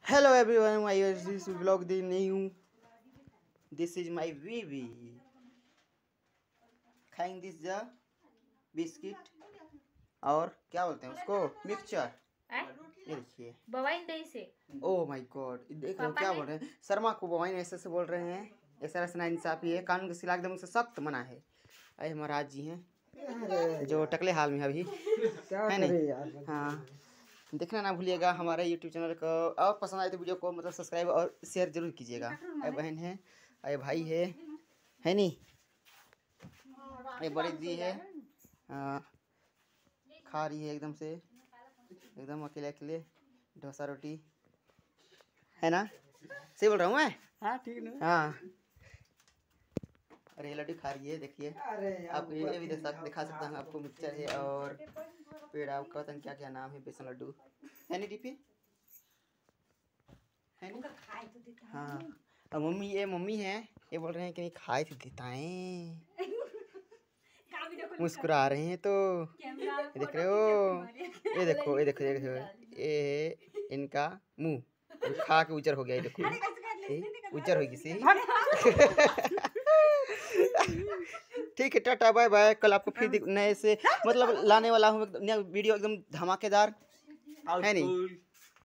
Hello everyone, my this vlog the new. This is my baby. खाएंगे this जा biscuit और क्या बोलते हैं उसको मिक्सचर। ये देखिए बवाइन दही से। ओह माय गॉड, देख रहे हो क्या बोल रहे हैं? शर्मा को बवाइन ऐसे से बोल रहे हैं। ऐसा रसना इंसाफी है, कानून के खिलाफ एकदम से सख्त मना है। अरे महाराज जी हैं जो टकले हाल में अभी है नहीं। हाँ, देखना ना भूलिएगा हमारे YouTube चैनल को, और पसंद आए तो वीडियो को मतलब सब्सक्राइब और शेयर जरूर कीजिएगा। अरे बहन है, अरे भाई है नहीं, ये बड़ी दी है। खा रही है एकदम से, एकदम अकेले अकेले डोसा रोटी, है ना? सही बोल रहा हूँ मैं? हाँ ठीक है। हाँ, अरे लड्डू खा रही है, देखिए आप ये भी दिखा सकता हूँ आपको। मिक्सचर है और पेड़, आपका पता नहीं क्या क्या नाम है, बेसन लड्डू है नहीं टीपी है नहीं। हाँ, और मम्मी है, ये बोल रहे हैं कि नहीं खाए थे देताएं, मुस्कुरा रहे हैं। तो ये देख रहे हो, ये देखो ये है इनका मुंह, खा के उजर हो गया। ये देखो उजर होगी सी। ठीक है, टाटा बाय बाय। कल आपको फिर नए से मतलब लाने वाला हूँ वीडियो एकदम धमाकेदार, है नहीं?